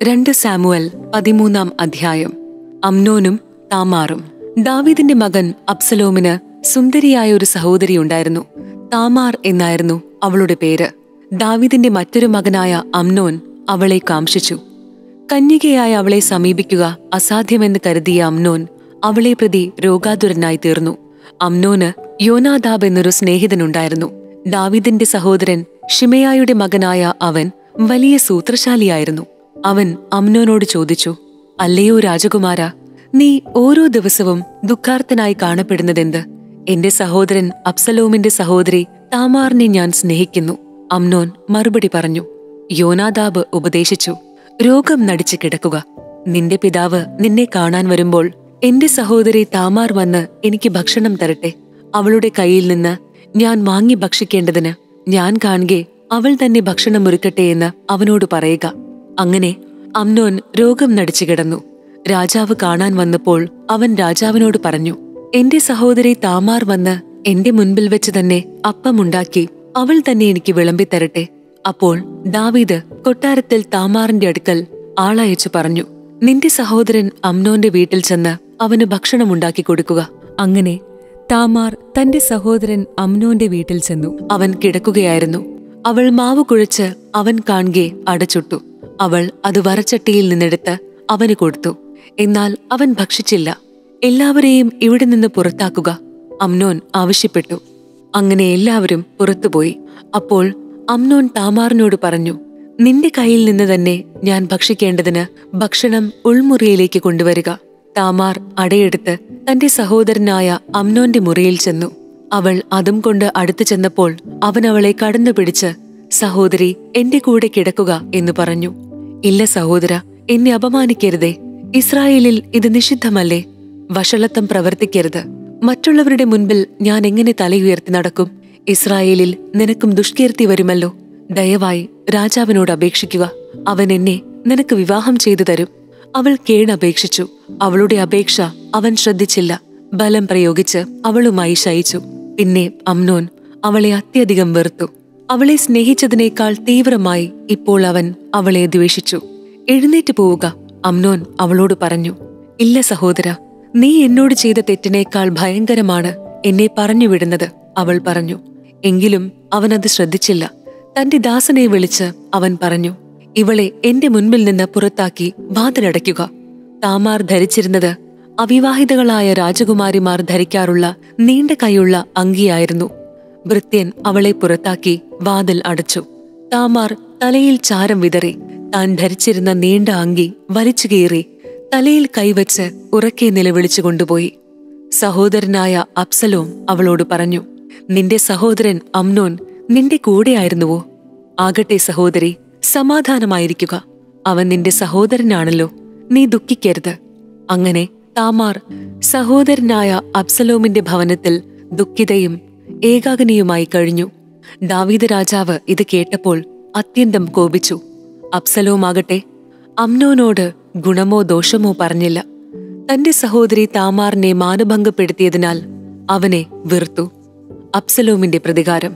2 Samuel 13 അധ്യായം. അമ്നോനും താമാറും. ദാവീദിന്റെ മകൻ അബ്സലോമിന് സുന്ദരിയായ ഒരു സഹോദരി ഉണ്ടായിരുന്നു. താമാർ എന്നായിരുന്നു അവളുടെ പേര്. ദാവീദിന്റെ മറ്റൊരു മകനായ അമ്നോൻ അവളെ കാംക്ഷിച്ചു. കന്യകയായ അവളെ സമീപിക്കുക അസാധ്യമെന്ന് കരുതിയ അമ്നോൻ അവളെ പ്രതി രോഗാതുരനായി തീർന്നു. അമ്നോന് യോനാദാബ് എന്നൊരു സ്നേഹിതനുണ്ടായിരുന്നു. ദാവീദിന്റെ സഹോദരൻ ഷിമെയായുടെ മകനായ അവൻ വലിയ സൂത്രശാലിയായിരുന്നു. അവൻ അമ്നോനോട് ചോദിച്ചു, അല്ലയോ രാജകുമാര, നീ ഓരോ ദിവസവും ദുഃഖാർത്തനായി കാണപ്പെടുന്നതെന്ത്? എന്റെ സഹോദരൻ അബ്സലോമിന്റെ സഹോദരി താമാറിനെ ഞാൻ സ്നേഹിക്കുന്നു. അമ്നോൻ മറുപടി പറഞ്ഞു. യോനാദാബ് ഉപദേശിച്ചു, രോഗം നടിച്ചു കിടക്കുക. നിന്റെ പിതാവ് നിന്നെ കാണാൻ വരുമ്പോൾ എന്റെ സഹോദരി താമാർ വന്ന് എനിക്ക് ഭക്ഷണം തരട്ടെ. അവളുടെ കയ്യിൽ നിന്ന് ഞാൻ വാങ്ങി ഭക്ഷിക്കേണ്ടതിന് ഞാൻ കാണുകെ അവൾ തന്നെ ഭക്ഷണം ഒരുക്കട്ടെ എന്ന് അവനോട് പറയുക. അങ്ങനെ അമ്നോൻ രോഗം നടിച്ചു കിടന്നു. രാജാവ് കാണാൻ വന്നപ്പോൾ അവൻ രാജാവിനോട് പറഞ്ഞു, എന്റെ സഹോദരി താമാർ വന്ന് എന്റെ മുൻപിൽ വെച്ച് തന്നെ അപ്പമുണ്ടാക്കി അവൾ തന്നെ എനിക്ക് വിളമ്പിത്തരട്ടെ. അപ്പോൾ ദാവീദ് കൊട്ടാരത്തിൽ താമാറിന്റെ അടുക്കൽ ആളയച്ചു പറഞ്ഞു, നിന്റെ സഹോദരൻ അമ്നോന്റെ വീട്ടിൽ ചെന്ന് അവന് ഭക്ഷണമുണ്ടാക്കി കൊടുക്കുക. അങ്ങനെ താമാർ തന്റെ സഹോദരൻ അമ്നോന്റെ വീട്ടിൽ ചെന്നു. അവൻ കിടക്കുകയായിരുന്നു. അവൾ മാവ് കുഴച്ച് അവൻ കാണുകെ അടച്ചുട്ടു. അവൾ അത് വറച്ചട്ടിയിൽ നിന്നെടുത്ത് അവന് കൊടുത്തു. എന്നാൽ അവൻ ഭക്ഷിച്ചില്ല. എല്ലാവരെയും ഇവിടെ നിന്ന് പുറത്താക്കുക, അമ്നോൻ ആവശ്യപ്പെട്ടു. അങ്ങനെ എല്ലാവരും പുറത്തുപോയി. അപ്പോൾ അമ്നോൻ താമാറിനോട് പറഞ്ഞു, നിന്റെ കയ്യിൽ നിന്ന് തന്നെ ഞാൻ ഭക്ഷിക്കേണ്ടതിന് ഭക്ഷണം ഉൾമുറിയിലേക്ക് കൊണ്ടുവരിക. താമാർ അടയെടുത്ത് തന്റെ സഹോദരനായ അമ്നോന്റെ മുറിയിൽ ചെന്നു. അവൾ അതും കൊണ്ട് അടുത്തു ചെന്നപ്പോൾ അവൻ അവളെ കടന്നു പിടിച്ച്, സഹോദരി, എന്റെ കൂടെ കിടക്കുക എന്ന് പറഞ്ഞു. ഇല്ല സഹോദര, എന്നെ അപമാനിക്കരുതേ. ഇസ്രായേലിൽ ഇത് നിഷിദ്ധമല്ലേ? വഷളത്വം പ്രവർത്തിക്കരുത്. മറ്റുള്ളവരുടെ മുൻപിൽ ഞാൻ എങ്ങനെ തലയുയർത്തി നടക്കും? ഇസ്രായേലിൽ നിനക്കും ദുഷ്കീർത്തി വരുമല്ലോ. ദയവായി രാജാവിനോട് അപേക്ഷിക്കുക, അവൻ എന്നെ നിനക്ക് വിവാഹം ചെയ്തു തരും. അവൾ കേണപേക്ഷിച്ചു. അവളുടെ അപേക്ഷ അവൻ ശ്രദ്ധിച്ചില്ല. ബലം പ്രയോഗിച്ച് അവളുമായി ശയിച്ചു. പിന്നെ അമ്നോൻ അവളെ അത്യധികം വെറുത്തു. അവളെ സ്നേഹിച്ചതിനേക്കാൾ തീവ്രമായി ഇപ്പോൾ അവൻ അവളെ ദ്വേഷിച്ചു. എഴുന്നേറ്റ് പോവുക, അമ്നോൻ അവളോട് പറഞ്ഞു. ഇല്ല സഹോദര, നീ എന്നോട് ചെയ്ത തെറ്റിനേക്കാൾ ഭയങ്കരമാണ് എന്നെ പറഞ്ഞുവിടുന്നത്, അവൾ പറഞ്ഞു. എങ്കിലും അവനത് ശ്രദ്ധിച്ചില്ല. തന്റെ ദാസനെ വിളിച്ച് അവൻ പറഞ്ഞു, ഇവളെ എന്റെ മുൻപിൽ നിന്ന് പുറത്താക്കി വാതിലടയ്ക്കുക. താമാർ ധരിച്ചിരുന്നത് അവിവാഹിതകളായ രാജകുമാരിമാർ ധരിക്കാറുള്ള നീണ്ട കൈയുള്ള അങ്കിയായിരുന്നു. ഭൃത്യൻ അവളെ പുറത്താക്കി വാതിൽ അടച്ചു. താമാർ തലയിൽ ചാരം വിതറി താൻ ധരിച്ചിരുന്ന നീണ്ട അങ്കി വലിച്ചു കീറി തലയിൽ കൈവച്ച് ഉറക്കെ നിലവിളിച്ചു കൊണ്ടുപോയി. സഹോദരനായ അബ്സലോം അവളോട് പറഞ്ഞു, നിന്റെ സഹോദരൻ അമ്നോൻ നിന്റെ കൂടെയായിരുന്നുവോ? ആകട്ടെ സഹോദരി, സമാധാനമായിരിക്കുക. അവൻ നിന്റെ സഹോദരനാണല്ലോ, നീ ദുഃഖിക്കരുത്. അങ്ങനെ താമാർ സഹോദരനായ അബ്സലോമിന്റെ ഭവനത്തിൽ ദുഃഖിതയും ഏകാകിനിയുമായി കഴിഞ്ഞു. ദാവീദ് രാജാവ് ഇത് കേട്ടപ്പോൾ അത്യന്തം കോപിച്ചു. അബ്സലോമാകട്ടെ അമ്നോനോട് ഗുണമോ ദോഷമോ പറഞ്ഞില്ല. തന്റെ സഹോദരി താമാറിനെ മാനഭംഗപ്പെടുത്തിയതിനാൽ അവനെ വെറുത്തു. അബ്സലോമിന്റെ പ്രതികാരം.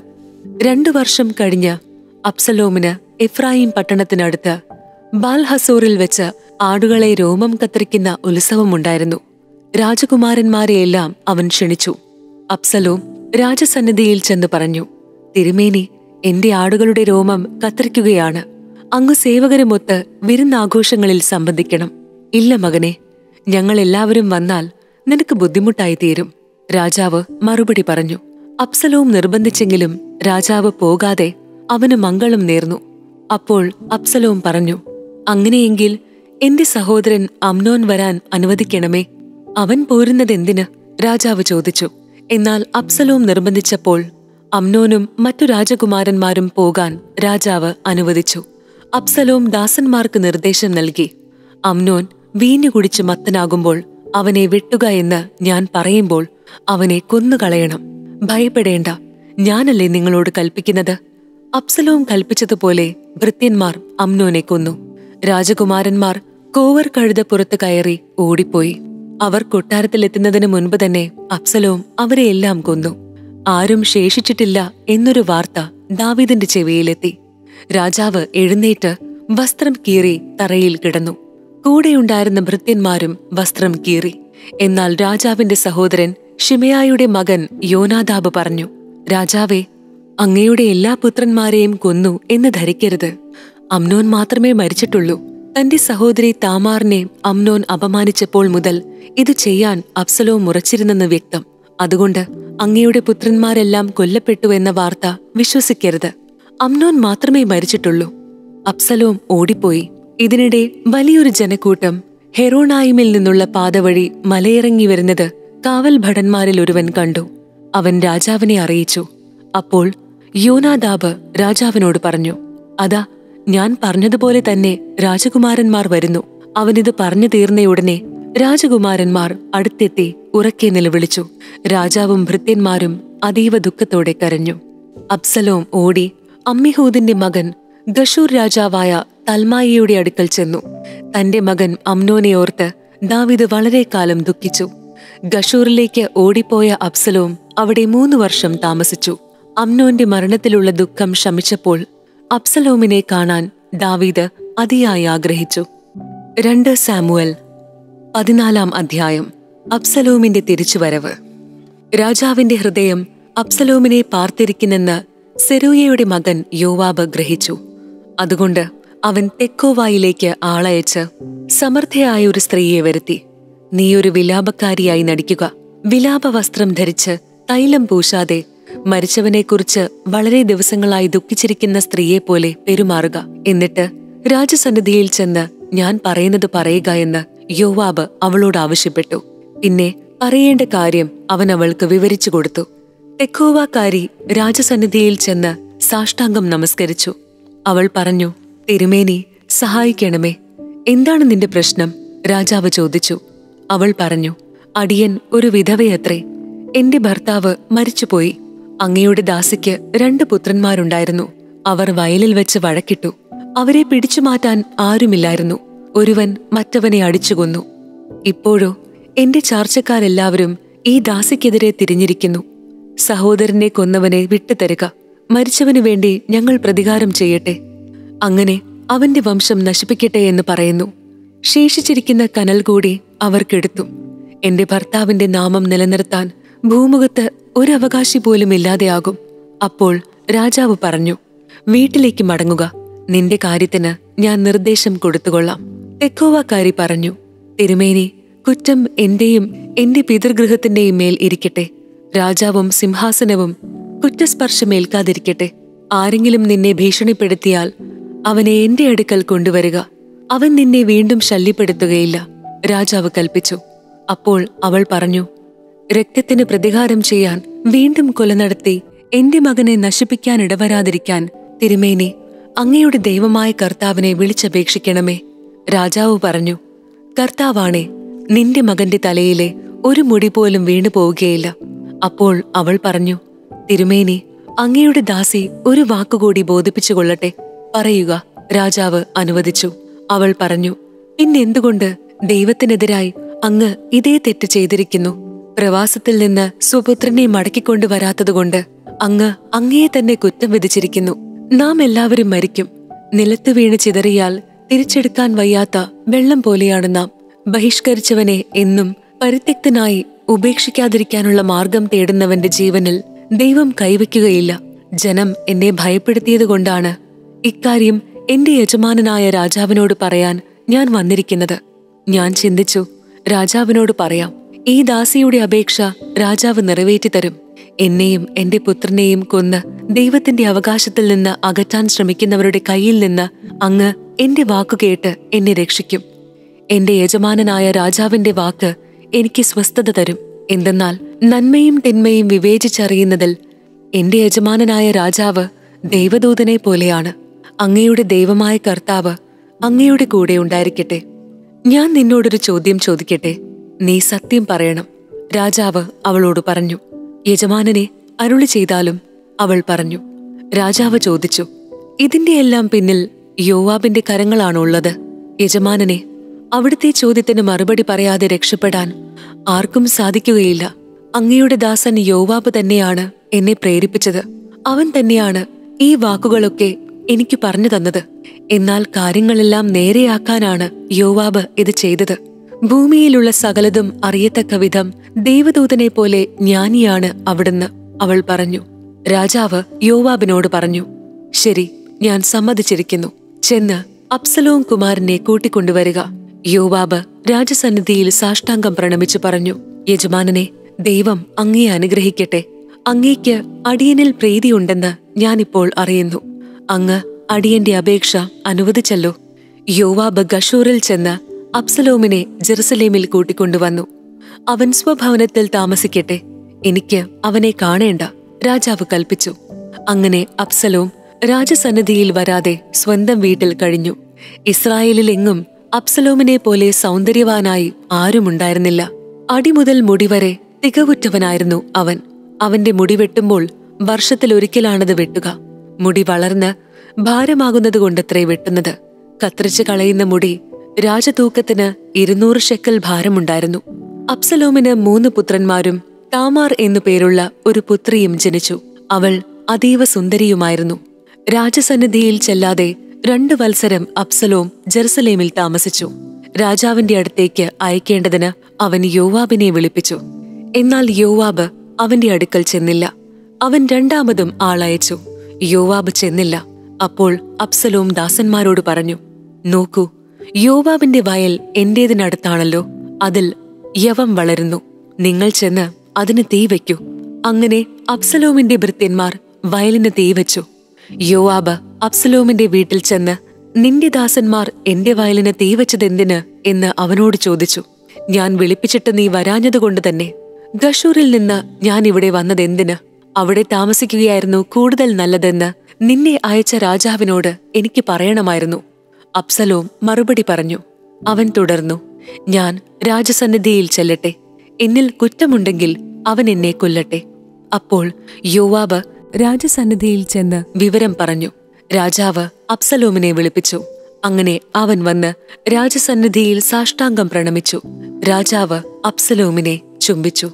2 വർഷം കഴിഞ്ഞ് അബ്സലോമിന് എഫ്രായിം പട്ടണത്തിനടുത്ത് ബാൽഹസോറിൽ വെച്ച് ആടുകളെ രോമം കത്തിരിക്കുന്ന ഉത്സവമുണ്ടായിരുന്നു. രാജകുമാരന്മാരെയെല്ലാം അവൻ ക്ഷണിച്ചു. അബ്സലോം രാജസന്നിധിയിൽ ചെന്ന് പറഞ്ഞു, തിരുമേനി, എന്റെ ആടുകളുടെ രോമം കത്തിരിക്കുകയാണ്. അങ്ങ് സേവകരുമൊത്ത് വിരുന്നാഘോഷങ്ങളിൽ സംബന്ധിക്കണം. ഇല്ല മകനെ, ഞങ്ങൾ എല്ലാവരും വന്നാൽ നിനക്ക് ബുദ്ധിമുട്ടായി തീരും. രാജാവ് മറുപടി പറഞ്ഞു. അബ്സലോം നിർബന്ധിച്ചെങ്കിലും രാജാവ് പോകാതെ അവന് മംഗളം നേർന്നു. അപ്പോൾ അബ്സലോം പറഞ്ഞു, അങ്ങനെയെങ്കിൽ എന്റെ സഹോദരൻ അമ്നോൻ വരാൻ അനുവദിക്കണമേ. അവൻ പോരുന്നതെന്തിന്? രാജാവ് ചോദിച്ചു. എന്നാൽ അബ്സലോം നിർബന്ധിച്ചപ്പോൾ അമ്നോനും മറ്റു രാജകുമാരന്മാരും പോകാൻ രാജാവ് അനുവദിച്ചു. അബ്സലോം ദാസന്മാർക്ക് നിർദ്ദേശം നൽകി, അമ്നോൻ വീഞ്ഞു കുടിച്ച് മത്തനാകുമ്പോൾ അവനെ വെട്ടുക എന്ന് ഞാൻ പറയുമ്പോൾ അവനെ കൊന്നുകളയണം. ഭയപ്പെടേണ്ട, ഞാനല്ലേ നിങ്ങളോട് കൽപ്പിക്കുന്നത്? അബ്സലോം കൽപ്പിച്ചതുപോലെ ഭൃത്യന്മാർ അമ്നോനെ കൊന്നു. രാജകുമാരന്മാർ കോവർ കഴുത പുറത്ത് കയറി ഓടിപ്പോയി. അവർ കൊട്ടാരത്തിലെത്തുന്നതിന് മുൻപ് തന്നെ അബ്സലോം അവരെയെല്ലാം കൊന്നു. ആരും ശേഷിച്ചിട്ടില്ല എന്നൊരു വാർത്ത ദാവീദിന്റെ ചെവിയിലെത്തി. രാജാവ് എഴുന്നേറ്റ് വസ്ത്രം കീറി തറയിൽ കിടന്നു. കൂടെയുണ്ടായിരുന്ന ഭൃത്യന്മാരും വസ്ത്രം കീറി. എന്നാൽ രാജാവിന്റെ സഹോദരൻ ഷിമെയായുടെ മകൻ യോനാദാബ് പറഞ്ഞു, രാജാവേ, അങ്ങയുടെ എല്ലാ പുത്രന്മാരെയും കൊന്നു എന്ന് ധരിക്കരുത്. അമ്നോൻ മാത്രമേ മരിച്ചിട്ടുള്ളൂ. തന്റെ സഹോദരി താമാറിനെ അമ്നോൻ അപമാനിച്ചപ്പോൾ മുതൽ ഇത് ചെയ്യാൻ അബ്സലോം ഉറച്ചിരുന്നെന്ന് വ്യക്തം. അതുകൊണ്ട് അങ്ങയുടെ പുത്രന്മാരെല്ലാം കൊല്ലപ്പെട്ടു എന്ന വാർത്ത വിശ്വസിക്കരുത്. അമ്നോൻ മാത്രമേ മരിച്ചിട്ടുള്ളൂ. അബ്സലോം ഓടിപ്പോയി. ഇതിനിടെ വലിയൊരു ജനക്കൂട്ടം ഹെറോണായിമിൽ നിന്നുള്ള പാതവഴി മലയിറങ്ങി വരുന്നത് കാവൽ ഭടന്മാരിൽ ഒരുവൻ കണ്ടു. അവൻ രാജാവിനെ അറിയിച്ചു. അപ്പോൾ യോനാദാബ് രാജാവിനോട് പറഞ്ഞു, അതാ, ഞാൻ പറഞ്ഞതുപോലെ തന്നെ രാജകുമാരന്മാർ വരുന്നു. അവനിത് പറഞ്ഞു തീർന്നയുടനെ രാജകുമാരന്മാർ അടുത്തെത്തി ഉറക്കെ നിലവിളിച്ചു. രാജാവും ഭൃത്യന്മാരും അതീവ ദുഃഖത്തോടെ കരഞ്ഞു. അബ്സലോം ഓടി അമ്മിഹൂദിന്റെ മകൻ ഗഷൂർ രാജാവായ തൽമായിയുടെ അടുക്കൽ ചെന്നു. തന്റെ മകൻ അമ്നോനെ ഓർത്ത് ദാവീദ് വളരെ കാലം ദുഃഖിച്ചു. ഗഷൂറിലേക്ക് ഓടിപ്പോയ അബ്സലോം അവിടെ 3 വർഷം താമസിച്ചു. അമ്നോന്റെ മരണത്തിലുള്ള ദുഃഖം ശമിച്ചപ്പോൾ അബ്സലോമിനെ കാണാൻ ദാവീദ് അതിയായി ആഗ്രഹിച്ചു. 2 സാമുവൽ 14 അധ്യായം. അബ്സലോമിന്റെ തിരിച്ചുവരവ്. രാജാവിന്റെ ഹൃദയം അബ്സലോമിനെ പാർത്തിരിക്കുന്നെന്ന് സെരൂയയുടെ മകൻ യോവാബ് ഗ്രഹിച്ചു. അതുകൊണ്ട് അവൻ തെക്കോവായിലേക്ക് ആളയച്ച് സമർത്ഥയായ ഒരു സ്ത്രീയെ വരുത്തി. നീയൊരു വിലാപക്കാരിയായി നടിക്കുക. വിലാപവസ്ത്രം ധരിച്ച് തൈലം പൂശാതെ മരിച്ചവനെക്കുറിച്ച് വളരെ ദിവസങ്ങളായി ദുഃഖിച്ചിരിക്കുന്ന സ്ത്രീയെപ്പോലെ പെരുമാറുക. എന്നിട്ട് രാജസന്നിധിയിൽ ചെന്ന് ഞാൻ പറയുന്നത് പറയുക എന്ന് യോവാബ് അവളോട് ആവശ്യപ്പെട്ടു. പിന്നെ പറയേണ്ട കാര്യം അവൻ അവൾക്ക് വിവരിച്ചു കൊടുത്തു. തെക്കോവാക്കാരി രാജസന്നിധിയിൽ ചെന്ന് സാഷ്ടാംഗം നമസ്കരിച്ചു. അവൾ പറഞ്ഞു, തിരുമേനി, സഹായിക്കണമേ. എന്താണ് നിന്റെ പ്രശ്നം? രാജാവ് ചോദിച്ചു. അവൾ പറഞ്ഞു, അടിയൻ ഒരു വിധവയത്രേ. എന്റെ ഭർത്താവ് മരിച്ചുപോയി. അങ്ങയുടെ ദാസിക്ക് 2 പുത്രന്മാരുണ്ടായിരുന്നു. അവർ വയലിൽ വെച്ച് വഴക്കിട്ടു. അവരെ പിടിച്ചുമാറ്റാൻ ആരുമില്ലായിരുന്നു. ഒരുവൻ മറ്റവനെ അടിച്ചുകൊന്നു. ഇപ്പോഴോ എന്റെ ചാർച്ചക്കാരെല്ലാവരും ഈ ദാസിക്കെതിരെ തിരിഞ്ഞിരിക്കുന്നു. സഹോദരനെ കൊന്നവനെ വിട്ടുതരുക. മരിച്ചവനു വേണ്ടി ഞങ്ങൾ പ്രതികാരം ചെയ്യട്ടെ. അങ്ങനെ അവന്റെ വംശം നശിപ്പിക്കട്ടെ എന്ന് പറയുന്നു. ശേഷിച്ചിരിക്കുന്ന കനൽ കൂടി അവർക്കെടുത്തു. എന്റെ ഭർത്താവിന്റെ നാമം നിലനിർത്താൻ ഭൂമുഖത്ത് ഒരവകാശി പോലും ഇല്ലാതെയാകും. അപ്പോൾ രാജാവ് പറഞ്ഞു, വീട്ടിലേക്ക് മടങ്ങുക. നിന്റെ കാര്യത്തിന് ഞാൻ നിർദ്ദേശം കൊടുത്തുകൊള്ളാം. തെക്കോവാക്കാരി പറഞ്ഞു, തിരുമേനി, കുറ്റം എന്റെയും എന്റെ പിതൃഗൃഹത്തിന്റെയും മേൽ ഇരിക്കട്ടെ. രാജാവും സിംഹാസനവും കുറ്റസ്പർശമേൽക്കാതിരിക്കട്ടെ. ആരെങ്കിലും നിന്നെ ഭീഷണിപ്പെടുത്തിയാൽ അവനെ എന്റെ അടുക്കൽ കൊണ്ടുവരിക. അവൻ നിന്നെ വീണ്ടും ശല്യപ്പെടുത്തുകയില്ല. രാജാവ് കൽപ്പിച്ചു. അപ്പോൾ അവൾ പറഞ്ഞു, രക്തത്തിന് പ്രതികാരം ചെയ്യാൻ വീണ്ടും കൊല നടത്തി എന്റെ മകനെ നശിപ്പിക്കാൻ ഇടവരാതിരിക്കാൻ തിരുമേനി അങ്ങയുടെ ദൈവമായ കർത്താവിനെ വിളിച്ചപേക്ഷിക്കണമേ. രാജാവ് പറഞ്ഞു, കർത്താവാണേ, നിന്റെ മകന്റെ തലയിലെ ഒരു മുടി പോലും വീണു പോവുകയില്ല. അപ്പോൾ അവൾ പറഞ്ഞു, തിരുമേനി, അങ്ങയുടെ ദാസി ഒരു വാക്കുകൂടി ബോധിപ്പിച്ചുകൊള്ളട്ടെ. പറയുക. രാജാവ് അനുവദിച്ചു. അവൾ പറഞ്ഞു, പിന്നെന്തുകൊണ്ട് ദൈവത്തിനെതിരായി അങ്ങ് ഇതേ തെറ്റ് ചെയ്തിരിക്കുന്നു? പ്രവാസത്തിൽ നിന്ന് സ്വപുത്രനെ മടക്കിക്കൊണ്ടുവരാത്തതുകൊണ്ട് അങ്ങ് അങ്ങയെ തന്നെ കുറ്റം വിധിച്ചിരിക്കുന്നു. നാം എല്ലാവരും മരിക്കും. നിലത്ത് വീണ് ചിതറിയാൽ തിരിച്ചെടുക്കാൻ വയ്യാത്ത വെള്ളം പോലെയാണ് നാം. ബഹിഷ്കരിച്ചവനെ എന്നും പരിത്യക്തനായി ഉപേക്ഷിക്കാതിരിക്കാനുള്ള മാർഗം തേടുന്നവന്റെ ജീവനിൽ ദൈവം കൈവയ്ക്കുകയില്ല. ജനം എന്നെ ഭയപ്പെടുത്തിയതുകൊണ്ടാണ് ഇക്കാര്യം എന്റെ യജമാനനായ രാജാവിനോട് പറയാൻ ഞാൻ വന്നിരിക്കുന്നത്. ഞാൻ ചിന്തിച്ചു, രാജാവിനോട് പറയാം. ഈ ദാസിയുടെ അപേക്ഷ രാജാവ് നിറവേറ്റിത്തരും. എന്നെയും എന്റെ പുത്രനെയും കൊന്ന് ദൈവത്തിന്റെ അവകാശത്തിൽ നിന്ന് അകറ്റാൻ ശ്രമിക്കുന്നവരുടെ കയ്യിൽ നിന്ന് അങ്ങ് എന്റെ വാക്കുകേട്ട് എന്നെ രക്ഷിക്കും. എന്റെ യജമാനനായ രാജാവിന്റെ വാക്ക് എനിക്ക് സ്വസ്ഥത തരും. എന്തെന്നാൽ നന്മയും തിന്മയും വിവേചിച്ചറിയുന്നതിൽ എന്റെ യജമാനനായ രാജാവ് ദൈവദൂതനെ പോലെയാണ്. അങ്ങയുടെ ദൈവമായ കർത്താവ് അങ്ങയുടെ കൂടെ ഉണ്ടായിരിക്കട്ടെ. ഞാൻ നിന്നോടൊരു ചോദ്യം ചോദിക്കട്ടെ, നീ സത്യം പറയണം. രാജാവ് അവളോട് പറഞ്ഞു. യജമാനനെ അരുളി ചെയ്താലും. അവൾ പറഞ്ഞു. രാജാവ് ചോദിച്ചു, ഇതിന്റെ എല്ലാം പിന്നിൽ യോവാബിന്റെ കരങ്ങളാണുള്ളത്. യജമാനനെ, അവിടുത്തെ ചോദ്യത്തിന് മറുപടി പറയാതെ രക്ഷപ്പെടാൻ ആർക്കും സാധിക്കുകയില്ല. അങ്ങയുടെ ദാസൻ യോവാബ് തന്നെയാണ് എന്നെ പ്രേരിപ്പിച്ചത്. അവൻ തന്നെയാണ് ഈ വാക്കുകളൊക്കെ എനിക്ക് പറഞ്ഞു തന്നത്. എന്നാൽ കാര്യങ്ങളെല്ലാം നേരെയാക്കാനാണ് യോവാബ് ഇത് ചെയ്തത്. ഭൂമിയിലുള്ള സകലതും അറിയത്തക്ക വിധം ദൈവദൂതനെ പോലെ ജ്ഞാനിയാണ് അവിടുന്ന്, അവൾ പറഞ്ഞു. രാജാവ് യോവാബിനോട് പറഞ്ഞു, ശരി, ഞാൻ സമ്മതിച്ചിരിക്കുന്നു. ചെന്ന് അബ്സലോം കുമാരനെ കൂട്ടിക്കൊണ്ടുവരിക. യോവാബ് രാജസന്നിധിയിൽ സാഷ്ടാംഗം പ്രണമിച്ചു പറഞ്ഞു, യജമാനനെ, ദൈവം അങ്ങയെ അനുഗ്രഹിക്കട്ടെ. അങ്ങേക്ക് അടിയനിൽ പ്രീതിയുണ്ടെന്ന് ഞാനിപ്പോൾ അറിയുന്നു. അങ്ങ് അടിയന്റെ അപേക്ഷ അനുവദിച്ചല്ലോ. യോവാബ് ഗഷൂറിൽ ചെന്ന് അബ്സലോമിനെ ജെറുസലേമിൽ കൂട്ടിക്കൊണ്ടുവന്നു. അവൻ സ്വഭവനത്തിൽ താമസിക്കട്ടെ, എനിക്ക് അവനെ കാണേണ്ട, രാജാവ് കൽപ്പിച്ചു. അങ്ങനെ അബ്സലോം രാജസന്നിധിയിൽ വരാതെ സ്വന്തം വീട്ടിൽ കഴിഞ്ഞു. ഇസ്രായേലിലെങ്ങും അബ്സലോമിനെ പോലെ സൗന്ദര്യവാനായി ആരുമുണ്ടായിരുന്നില്ല. അടിമുതൽ മുടിവരെ തികവുറ്റവനായിരുന്നു അവൻ. അവന്റെ മുടി വെട്ടുമ്പോൾ വർഷത്തിലൊരിക്കലാണത് വെട്ടുക. മുടി വളർന്ന് ഭാരമാകുന്നതുകൊണ്ടത്രേ വെട്ടുന്നത്. കത്രിച്ചു കളയുന്ന മുടി രാജതൂക്കത്തിന് 200 ഷെക്കൽ ഭാരമുണ്ടായിരുന്നു. അബ്സലോമിന് 3 പുത്രന്മാരും താമാർ എന്നു പേരുള്ള ഒരു പുത്രിയും ജനിച്ചു. അവൾ അതീവ സുന്ദരിയുമായിരുന്നു. രാജസന്നിധിയിൽ ചെല്ലാതെ 2 വത്സരം അബ്സലോം ജെറുസലേമിൽ താമസിച്ചു. രാജാവിന്റെ അടുത്തേക്ക് അയക്കേണ്ടതിന് അവൻ യോവാബിനെ വിളിപ്പിച്ചു. എന്നാൽ യോവാബ് അവന്റെ അടുക്കൽ ചെന്നില്ല. അവൻ രണ്ടാമതും ആളയച്ചു. യോവാബ് ചെന്നില്ല. അപ്പോൾ അബ്സലോം ദാസന്മാരോട് പറഞ്ഞു, നോക്കൂ, യോവാബിന്റെ വയൽ എന്റേതിനടുത്താണല്ലോ, അതിൽ യവം വളരുന്നു. നിങ്ങൾ ചെന്ന് അതിന് തീ വയ്ക്കൂ. അങ്ങനെ അബ്സലോമിന്റെ ഭൃത്യന്മാർ വയലിന് തീ വെച്ചു. യോവാബ് അബ്സലോമിന്റെ വീട്ടിൽ ചെന്ന്, നിന്റെ ദാസന്മാർ എന്റെ വയലിന് തീ വെച്ചതെന്തിന് എന്ന് അവനോട് ചോദിച്ചു. ഞാൻ വിളിപ്പിച്ചിട്ട് നീ വരാഞ്ഞതുകൊണ്ട് തന്നെ. ഗഷൂറിൽ നിന്ന് ഞാൻ ഇവിടെ വന്നതെന്തിന്? അവിടെ താമസിക്കുകയായിരുന്നു കൂടുതൽ നല്ലതെന്ന് നിന്നെ അയച്ച രാജാവിനോട് എനിക്ക് പറയണമായിരുന്നു. അബ്സലോം മറുപടി പറഞ്ഞു. അവൻ തുടർന്നു, ഞാൻ രാജസന്നിധിയിൽ ചെല്ലട്ടെ. എന്നിൽ കുറ്റമുണ്ടെങ്കിൽ അവൻ എന്നെ കൊല്ലട്ടെ. അപ്പോൾ യോവാബ് രാജസന്നിധിയിൽ ചെന്ന് വിവരം പറഞ്ഞു. രാജാവ് അബ്സലോമിനെ വിളിപ്പിച്ചു. അങ്ങനെ അവൻ വന്ന് രാജസന്നിധിയിൽ സാഷ്ടാംഗം പ്രണമിച്ചു. രാജാവ് അബ്സലോമിനെ ചുംബിച്ചു.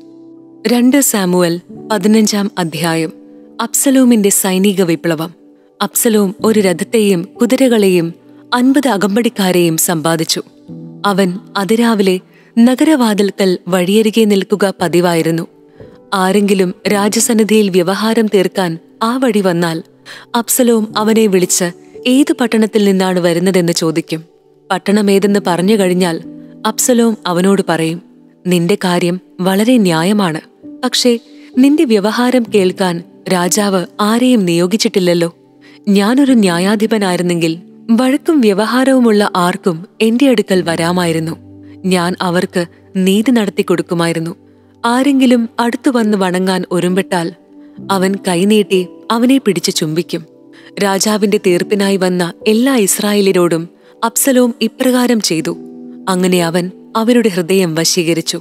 2 സാമുവൽ 15-ാം അധ്യായം. അബ്സലോമിന്റെ സൈനിക വിപ്ലവം. അബ്സലോം ഒരു രഥത്തെയും കുതിരകളെയും 50 അകമ്പടിക്കാരെയും സമ്പാദിച്ചു. അവൻ അതിരാവിലെ നഗരവാതിൽക്കൽ വഴിയരികെ നിൽക്കുക പതിവായിരുന്നു. ആരെങ്കിലും രാജസന്നിധിയിൽ വ്യവഹാരം തീർക്കാൻ ആ വഴി വന്നാൽ അബ്സലോം അവനെ വിളിച്ച് ഏതു പട്ടണത്തിൽ നിന്നാണ് വരുന്നതെന്ന് ചോദിക്കും. പട്ടണമേതെന്ന് പറഞ്ഞു കഴിഞ്ഞാൽ അബ്സലോം അവനോട് പറയും, നിന്റെ കാര്യം വളരെ ന്യായമാണ്. പക്ഷേ നിന്റെ വ്യവഹാരം കേൾക്കാൻ രാജാവ് ആരെയും നിയോഗിച്ചിട്ടില്ലല്ലോ. ഞാനൊരു ന്യായാധിപനായിരുന്നെങ്കിൽ വഴക്കും വ്യവഹാരവുമുള്ള ആർക്കും എന്റെ അടുക്കൽ വരാമായിരുന്നു. ഞാൻ അവർക്ക് നീതി നടത്തി കൊടുക്കുമായിരുന്നു. ആരെങ്കിലും അടുത്തു വന്ന് വണങ്ങാൻ ഒരുമ്പെട്ടാൽ അവൻ കൈനീട്ടി അവനെ പിടിച്ചു ചുംബിക്കും. രാജാവിന്റെ തീർപ്പിനായി വന്ന എല്ലാ ഇസ്രായേലിനോടും അബ്സലോം ഇപ്രകാരം ചെയ്തു. അങ്ങനെ അവൻ അവരുടെ ഹൃദയം വശീകരിച്ചു.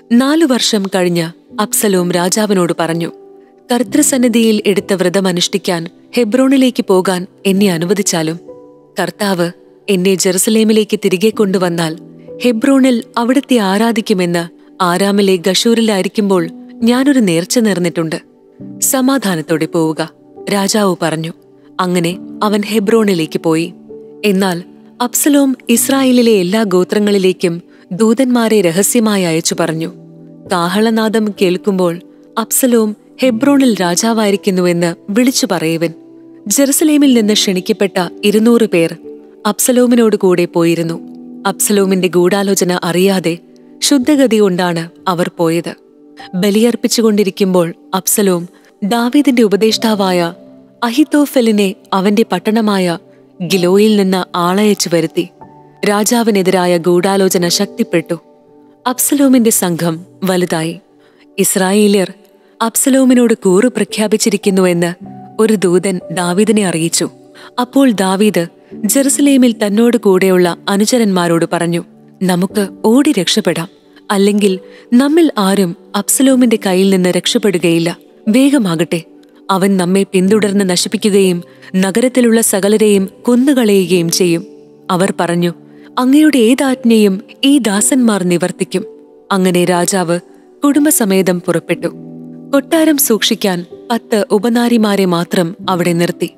4 വർഷം കഴിഞ്ഞ് അബ്സലോം രാജാവിനോട് പറഞ്ഞു, കർത്തൃസന്നിധിയിൽ എടുത്ത വ്രതമനുഷ്ഠിക്കാൻ ഹെബ്രോണിലേക്ക് പോകാൻ എന്നെ അനുവദിച്ചാലും. കർത്താവ് എന്നെ ജെറുസലേമിലേക്ക് തിരികെ കൊണ്ടുവന്നാൽ ഹെബ്രോണിൽ അവിടുത്തെ ആരാധിക്കുമെന്ന് ആരാമിലെ ഗഷൂരിലായിരിക്കുമ്പോൾ ഞാനൊരു നേർച്ച നേർന്നിട്ടുണ്ട്. സമാധാനത്തോടെ പോവുക, രാജാവ് പറഞ്ഞു. അങ്ങനെ അവൻ ഹെബ്രോണിലേക്ക് പോയി. എന്നാൽ അബ്സലോം ഇസ്രായേലിലെ എല്ലാ ഗോത്രങ്ങളിലേക്കും ദൂതന്മാരെ രഹസ്യമായി അയച്ചു പറഞ്ഞു, കാഹളനാദം കേൾക്കുമ്പോൾ അബ്സലോം ഹെബ്രോണിൽ രാജാവായിരിക്കുന്നുവെന്ന് വിളിച്ചു പറയുവൻ. ജെറുസലേമിൽ നിന്ന് ക്ഷണിക്കപ്പെട്ട 200 പേർ അബ്സലോമിനോട് കൂടെ പോയിരുന്നു. അബ്സലോമിന്റെ ഗൂഢാലോചന അറിയാതെ ശുദ്ധഗതി കൊണ്ടാണ് അവർ പോയത്. ബലിയർപ്പിച്ചുകൊണ്ടിരിക്കുമ്പോൾ അബ്സലോം ദാവീദിന്റെ ഉപദേഷ്ടാവായ അഹിത്തോഫെലിനെ അവന്റെ പട്ടണമായ ഗിലോയിൽ നിന്ന് ആളയച്ചു വരുത്തി. രാജാവിനെതിരായ ഗൂഢാലോചന ശക്തിപ്പെട്ടു. അബ്സലോമിന്റെ സംഘം വലുതായി. ഇസ്രായേല്യർ അബ്സലോമിനോട് കൂറ് പ്രഖ്യാപിച്ചിരിക്കുന്നുവെന്ന് ഒരു ദൂതൻ ദാവീദിനെ അറിയിച്ചു. അപ്പോൾ ദാവീദ് ജെറുസലേമിൽ തന്നോട് കൂടെയുള്ള അനുചരന്മാരോട് പറഞ്ഞു, നമുക്ക് ഓടി രക്ഷപ്പെടാം. അല്ലെങ്കിൽ നമ്മിൽ ആരും അബ്സലോമിന്റെ കയ്യിൽ നിന്ന് രക്ഷപ്പെടുകയില്ല. വേഗമാകട്ടെ, അവൻ നമ്മെ പിന്തുടർന്ന് നശിപ്പിക്കുകയും നഗരത്തിലുള്ള സകലരെയും കൊന്നുകളയുകയും ചെയ്യും. അവർ പറഞ്ഞു, അങ്ങയുടെ ഏതാജ്ഞയും ഈ ദാസന്മാർ നിവർത്തിക്കും. അങ്ങനെ രാജാവ് കുടുംബസമേതം പുറപ്പെട്ടു. കൊട്ടാരം സൂക്ഷിക്കാൻ 10 ഉപനാരിമാരെ മാത്രം അവിടെ നിർത്തി.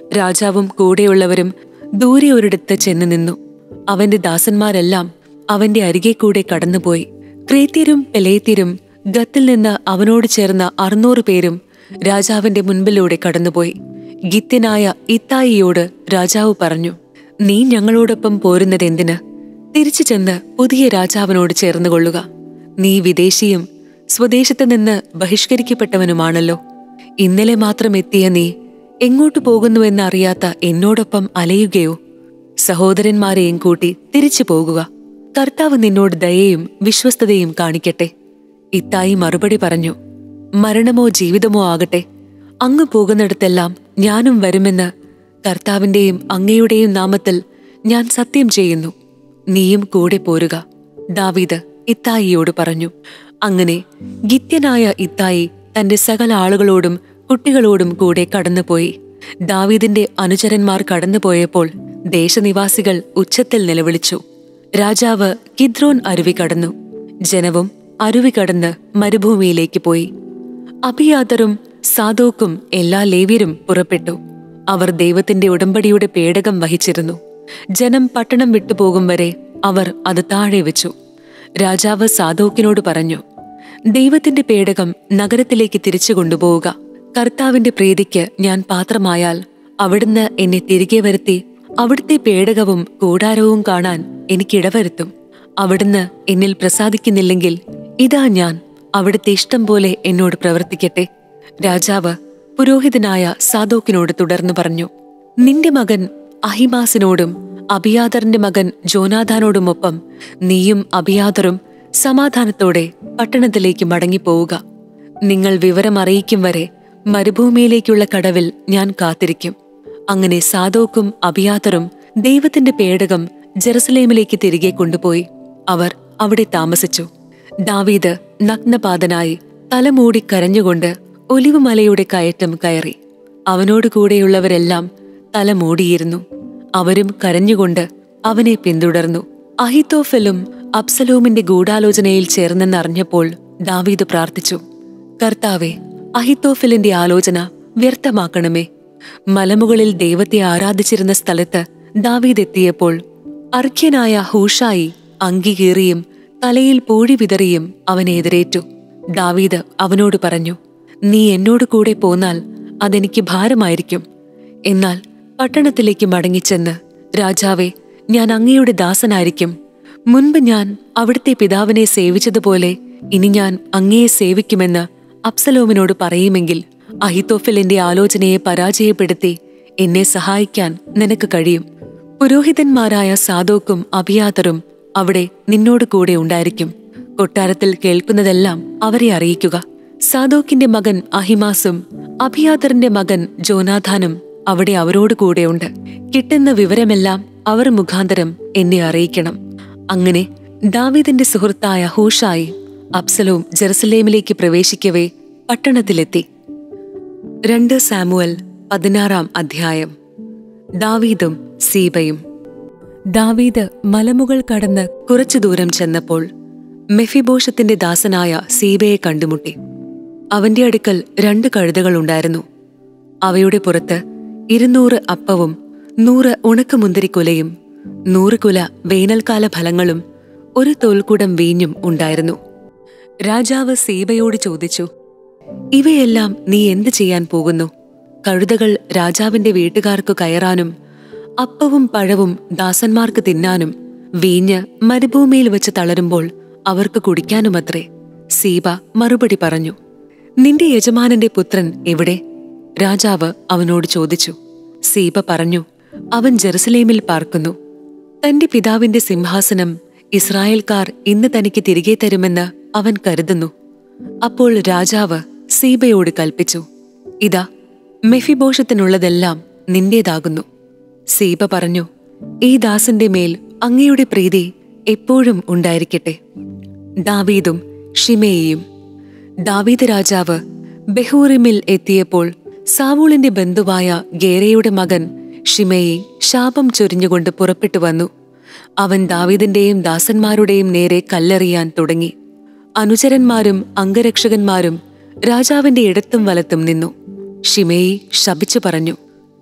രാജാവും കൂടെയുള്ളവരും ദൂരെ ഒരിടത്ത് ചെന്ന് നിന്നു. അവന്റെ ദാസന്മാരെല്ലാം അവന്റെ അരികെ കൂടെ കടന്നുപോയി. ക്രേത്യരും പെലേത്യരും ഗത്തിൽ നിന്ന് അവനോട് ചേർന്ന 600 പേരും രാജാവിന്റെ മുൻപിലൂടെ കടന്നുപോയി. ഗിത്യനായ ഇത്തായിയോട് രാജാവ് പറഞ്ഞു, നീ ഞങ്ങളോടൊപ്പം പോരുന്നതെന്തിന്? തിരിച്ചു ചെന്ന് പുതിയ രാജാവിനോട് ചേർന്നുകൊള്ളുക. നീ വിദേശിയും സ്വദേശത്ത് നിന്ന് ബഹിഷ്കരിക്കപ്പെട്ടവനുമാണല്ലോ. ഇന്നലെ മാത്രം എത്തിയ നീ എങ്ങോട്ടു പോകുന്നുവെന്ന് അറിയാത്ത എന്നോടൊപ്പം അലയുകയോ? സഹോദരന്മാരെയും കൂട്ടി തിരിച്ചു പോകുക. കർത്താവ് നിന്നോട് ദയയും വിശ്വസ്തതയും കാണിക്കട്ടെ. ഇത്തായി മറുപടി പറഞ്ഞു, മരണമോ ജീവിതമോ ആകട്ടെ, അങ്ങ് പോകുന്നിടത്തെല്ലാം ഞാനും വരുമെന്ന് കർത്താവിന്റെയും അങ്ങയുടെയും നാമത്തിൽ ഞാൻ സത്യം ചെയ്യുന്നു. നീയും കൂടെ പോരുക. ദാവീദ് ഇത്തായിയോട് പറഞ്ഞു. അങ്ങനെ ഗിത്യനായ ഇത്തായി തന്റെ സകല ആളുകളോടും കുട്ടികളോടും കൂടെ കടന്നുപോയി. ദാവീദിന്റെ അനുചരന്മാർ കടന്നുപോയപ്പോൾ ദേശനിവാസികൾ ഉച്ചത്തിൽ നിലവിളിച്ചു. രാജാവ് കിദ്രോൻ അരുവി കടന്നു. ജനവും അരുവി കടന്ന് മരുഭൂമിയിലേക്ക് പോയി. അബിയാതറും സാദോക്കും എല്ലാ ലേവ്യരും പുറപ്പെട്ടു. അവർ ദൈവത്തിന്റെ ഉടമ്പടിയുടെ പേടകം വഹിച്ചിരുന്നു. ജനം പട്ടണം വിട്ടുപോകും വരെ അവർ അത് താഴെ വെച്ചു. രാജാവ് സാദോക്കിനോട് പറഞ്ഞു, ദൈവത്തിന്റെ പേടകം നഗരത്തിലേക്ക് തിരിച്ചു കൊണ്ടുപോവുക. കർത്താവിന്റെ പ്രീതിക്ക് ഞാൻ പാത്രമായാൽ അവിടുന്ന് എന്നെ തിരികെ വരുത്തി അവിടുത്തെ പേടകവും കൂടാരവും കാണാൻ എനിക്കിടവരുത്തും. അവിടുന്ന് എന്നിൽ പ്രസാദിക്കുന്നില്ലെങ്കിൽ ഇതാ ഞാൻ അവിടുത്തെ ഇഷ്ടം പോലെ എന്നോട് പ്രവർത്തിക്കട്ടെ. രാജാവ് പുരോഹിതനായ സാദോക്കിനോട് തുടർന്ന് പറഞ്ഞു, നിന്റെ മകൻ അഹിമാസിനോടും അബിയാദറിന്റെ മകൻ ജോനാഥാനോടുമൊപ്പം നീയും അബിയാദറും സമാധാനത്തോടെ പട്ടണത്തിലേക്ക് മടങ്ങിപ്പോവുക. നിങ്ങൾ വിവരം അറിയിക്കും വരെ മരുഭൂമിയിലേക്കുള്ള കടവിൽ ഞാൻ കാത്തിരിക്കും. അങ്ങനെ സാദോക്കും അബിയാദറും ദൈവത്തിന്റെ പേടകം ജെറുസലേമിലേക്ക് തിരികെ കൊണ്ടുപോയി. അവർ അവിടെ താമസിച്ചു. ദാവീദ് നഗ്നപാതനായി തലമൂടി കരഞ്ഞുകൊണ്ട് ഒലിവുമലയുടെ കയറ്റം കയറി. അവനോട് കൂടെയുള്ളവരെല്ലാം തലമൂടിയിരുന്നു. അവരും കരഞ്ഞുകൊണ്ട് അവനെ പിന്തുടർന്നു. അഹിത്തോഫെലും അബ്സലോമിന്റെ ഗൂഢാലോചനയിൽ ചേർന്നെന്നറിഞ്ഞപ്പോൾ ദാവീദ് പ്രാർത്ഥിച്ചു, കർത്താവേ, അഹിത്തോഫെലിന്റെ ആലോചന വ്യർത്ഥമാക്കണമേ. മലമുകളിൽ ദൈവത്തെ ആരാധിച്ചിരുന്ന സ്ഥലത്ത് ദാവീദ് എത്തിയപ്പോൾ അർഖ്യനായ ഹൂഷായി അങ്കി കീറിയും തലയിൽ പൂഴി വിതറിയും അവനെ എതിരേറ്റു. ദാവീദ് അവനോട് പറഞ്ഞു, നീ എന്നോട് കൂടെ പോന്നാൽ അതെനിക്ക് ഭാരമായിരിക്കും. എന്നാൽ പട്ടണത്തിലേക്ക് മടങ്ങിച്ചെന്ന്, രാജാവേ, ഞാൻ അങ്ങയുടെ ദാസനായിരിക്കും. മുൻപ് ഞാൻ അവിടുത്തെ പിതാവിനെ സേവിച്ചതുപോലെ ഇനി ഞാൻ അങ്ങയെ സേവിക്കുമെന്ന് അബ്സലോമിനോട് പറയുമെങ്കിൽ അഹിത്തോഫെലിന്റെ ആലോചനയെ പരാജയപ്പെടുത്തി എന്നെ സഹായിക്കാൻ നിനക്ക് കഴിയും. പുരോഹിതന്മാരായ സാദോക്കും അബിയാതറും അവിടെ നിന്നോട് കൂടെ ഉണ്ടായിരിക്കും. കൊട്ടാരത്തിൽ കേൾക്കുന്നതെല്ലാം അവരെ അറിയിക്കുക. സാദോക്കിന്റെ മകൻ അഹിമാസും അബിയാതറിന്റെ മകൻ ജോനാഥാനും അവിടെ അവരോട് കൂടെയുണ്ട്. കിട്ടുന്ന വിവരമെല്ലാം അവർ മുഖാന്തരം എന്നെ അറിയിക്കണം. അങ്ങനെ ദാവീദിന്റെ സുഹൃത്തായ ഹൂഷായി അബ്സലോം ജെറുസലേമിലേക്ക് പ്രവേശിക്കവേ പട്ടണത്തിലെത്തി. 2 സാമുവൽ 16 അധ്യായം. ദാവീദും സീബയും. ദാവീദ് മലമുകൾ കടന്ന് കുറച്ചു ദൂരം ചെന്നപ്പോൾ മെഫിബോഷത്തിന്റെ ദാസനായ സീബയെ കണ്ടുമുട്ടി. അവന്റെ അടുക്കൽ 2 കഴുതകളുണ്ടായിരുന്നു. അവയുടെ പുറത്ത് 200 അപ്പവും 100 ഉണക്കമുന്തിരിക്കുലയും 100 കുല വേനൽക്കാല ഫലങ്ങളും 1 തോൽക്കുടം വീഞ്ഞും ഉണ്ടായിരുന്നു. രാജാവ് സീബയോട് ചോദിച്ചു, ഇവയെല്ലാം നീ എന്ത് ചെയ്യാൻ പോകുന്നു? കഴുതകൾ രാജാവിന്റെ വീട്ടുകാർക്ക് കയറാനും അപ്പവും പഴവും ദാസന്മാർക്ക് തിന്നാനും വീഞ്ഞ് മരുഭൂമിയിൽ വെച്ച് തളരുമ്പോൾ അവർക്ക് കുടിക്കാനുമത്രേ. സീബ മറുപടി പറഞ്ഞു, നിന്റെ യജമാനന്റെ പുത്രൻ എവിടെ? രാജാവ് അവനോട് ചോദിച്ചു. സീബ പറഞ്ഞു, അവൻ ജെറുസലേമിൽ പാർക്കുന്നു. തന്റെ പിതാവിന്റെ സിംഹാസനം ഇസ്രായേൽക്കാർ ഇന്ന് തനിക്ക് തിരികെ തരുമെന്ന് അവൻ കരുതുന്നു. അപ്പോൾ രാജാവ് സീബയോട് കൽപ്പിച്ചു, ഇതാ, മെഫിബോഷത്തിനുള്ളതെല്ലാം നിന്റേതാകുന്നു. സീബ പറഞ്ഞു, ഈ ദാസന്റെ മേൽ അങ്ങയുടെ പ്രീതി എപ്പോഴും ഉണ്ടായിരിക്കട്ടെ. ദാവീദും ഷിമേയിയും. ദാവീദ് രാജാവ് ബെഹൂറിമിൽ എത്തിയപ്പോൾ സാവൂളിന്റെ ബന്ധുവായ ഗേരയുടെ മകൻ ഷിമേയി ശാപം ചൊരിഞ്ഞുകൊണ്ട് പുറപ്പെട്ടു വന്നു. അവൻ ദാവീദിന്റെയും ദാസന്മാരുടെയും നേരെ കല്ലെറിയാൻ തുടങ്ങി. അനുചരന്മാരും അംഗരക്ഷകന്മാരും രാജാവിന്റെ ഇടത്തും വലത്തും നിന്നു. ഷിമേയി ശപിച്ചു പറഞ്ഞു,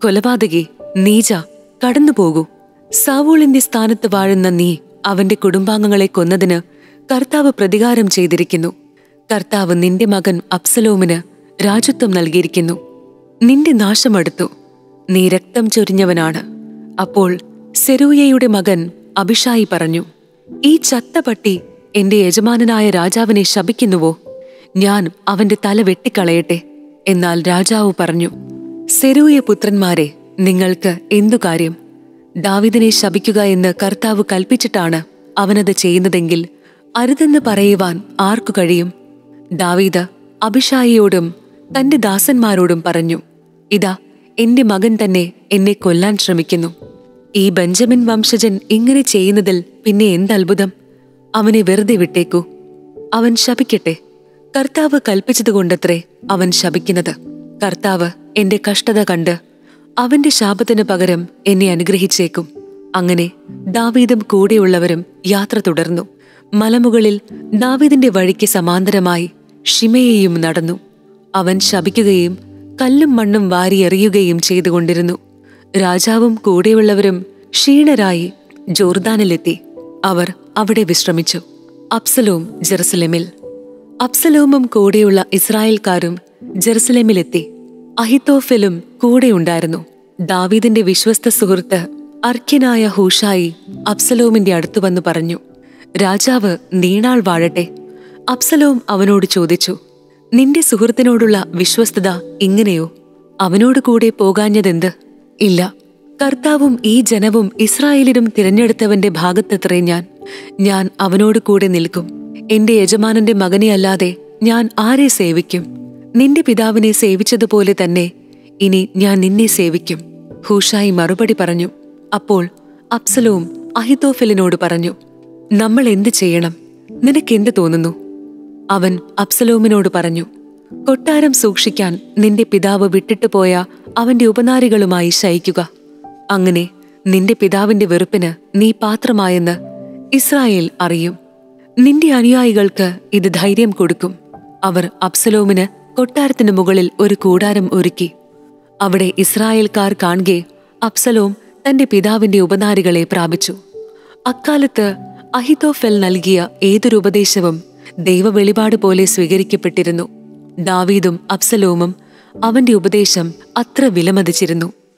കൊലപാതകി, നീച, കടന്നുപോകൂ. സാവൂളിന്റെ സ്ഥാനത്ത് വാഴുന്ന നീ അവന്റെ കുടുംബാംഗങ്ങളെ കൊന്നതിന് കർത്താവ് പ്രതികാരം ചെയ്തിരിക്കുന്നു. കർത്താവ് നിന്റെ മകൻ അബ്സലോമിന് രാജത്വം നൽകിയിരിക്കുന്നു. നിന്റെ നാശമടുത്തു. നീ രക്തം ചൊരിഞ്ഞവനാണ്. അപ്പോൾ സെരൂയയുടെ മകൻ അബിഷായി പറഞ്ഞു, ഈ ചത്ത പട്ടി എന്റെ യജമാനനായ രാജാവിനെ ശപിക്കുന്നുവോ? ഞാൻ അവന്റെ തല വെട്ടിക്കളയട്ടെ. എന്നാൽ രാജാവ് പറഞ്ഞു, സെരൂയ പുത്രന്മാരെ, നിങ്ങൾക്ക് എന്തു കാര്യം? ദാവീദിനെ ശപിക്കുക എന്ന് കർത്താവ് കൽപ്പിച്ചിട്ടാണ് അവനത് ചെയ്യുന്നതെങ്കിൽ അരുതെന്ന് പറയുവാൻ ആർക്കു കഴിയും? ദാവീദ് അബിഷായിയോടും തന്റെ ദാസന്മാരോടും പറഞ്ഞു, ഇതാ എന്റെ മകൻ തന്നെ എന്നെ കൊല്ലാൻ ശ്രമിക്കുന്നു. ഈ ബെഞ്ചമിൻ വംശജൻ ഇങ്ങനെ ചെയ്യുന്നതിൽ പിന്നെ എന്തത്ഭുതം? അവനെ വെറുതെ വിട്ടേക്കൂ. അവൻ ശപിക്കട്ടെ. കർത്താവ് കൽപ്പിച്ചതുകൊണ്ടത്രേ അവൻ ശപിക്കുന്നത്. കർത്താവ് എന്റെ കഷ്ടത കണ്ട് അവന്റെ ശാപത്തിന് പകരം എന്നെ അനുഗ്രഹിച്ചേക്കും. അങ്ങനെ ദാവീദും കൂടെയുള്ളവരും യാത്ര തുടർന്നു. മലമുകളിൽ ദാവീദിന്റെ വഴിക്ക് സമാന്തരമായി ഷിമെയയും നടന്നു. അവൻ ശപിക്കുകയും കല്ലും മണ്ണും വാരിയെറിയുകയും ചെയ്തുകൊണ്ടിരുന്നു. രാജാവും കൂടെയുള്ളവരും ക്ഷീണരായി ജോർദാനിലെത്തി. അവർ അവിടെ വിശ്രമിച്ചു. അബ്സലോം ജെറുസലേമിൽ. അബ്സലോമും കൂടെയുള്ള ഇസ്രായേൽക്കാരും ജെറുസലേമിലെത്തി. അഹിത്തോഫെലും കൂടെയുണ്ടായിരുന്നു. ദാവീദിന്റെ വിശ്വസ്ത സുഹൃത്ത് അർഖ്യനായ ഹൂഷായി അബ്സലോമിന്റെ അടുത്തു വന്നു പറഞ്ഞു, രാജാവ് നീണാൾ വാഴട്ടെ. അബ്സലോം അവനോട് ചോദിച്ചു, നിന്റെ സുഹൃത്തിനോടുള്ള വിശ്വസ്തത ഇങ്ങനെയോ? അവനോട് കൂടെ പോകാഞ്ഞതെന്ത്? ഇല്ല, കർത്താവും ഈ ജനവും ഇസ്രായേലിനും തിരഞ്ഞെടുത്തവന്റെ ഭാഗത്തത്രേ ഞാൻ അവനോട് കൂടെ നിൽക്കും. എന്റെ യജമാനന്റെ മകനെ അല്ലാതെ ഞാൻ ആരെ സേവിക്കും? നിന്റെ പിതാവിനെ സേവിച്ചതുപോലെ തന്നെ ഇനി ഞാൻ നിന്നെ സേവിക്കും. ഹൂഷായി മറുപടി പറഞ്ഞു. അപ്പോൾ അബ്സലോം അഹിത്തോഫെലിനോട് പറഞ്ഞു, നമ്മൾ എന്ത് ചെയ്യണം? നിനക്കെന്ത് തോന്നുന്നു? അവൻ അബ്സലോമിനോട് പറഞ്ഞു, കൊട്ടാരം സൂക്ഷിക്കാൻ നിന്റെ പിതാവ് വിട്ടിട്ട് പോയ അവന്റെ ഉപനാരികളുമായി ശയിക്കുക. അങ്ങനെ നിന്റെ പിതാവിന്റെ വെറുപ്പിന് നീ പാത്രമായെന്ന് ഇസ്രായേൽ അറിയും. നിന്റെ അനുയായികൾക്ക് ഇത് ധൈര്യം കൊടുക്കും. അവർ അബ്സലോമിന് കൊട്ടാരത്തിന് മുകളിൽ ഒരു കൂടാരം ഒരുക്കി. അവിടെ ഇസ്രായേൽക്കാർ കാണുകെ അബ്സലോം തന്റെ പിതാവിന്റെ ഉപനാരികളെ പ്രാപിച്ചു. അക്കാലത്ത് അഹിത്തോഫെൽ നൽകിയ ഏതൊരു ഉപദേശവും ദൈവവെളിപാട് പോലെ സ്വീകരിക്കപ്പെട്ടിരുന്നു. ദാവീദും അബ്സലോമും അവന്റെ ഉപദേശം അത്ര വിലമതിച്ചിരുന്നു.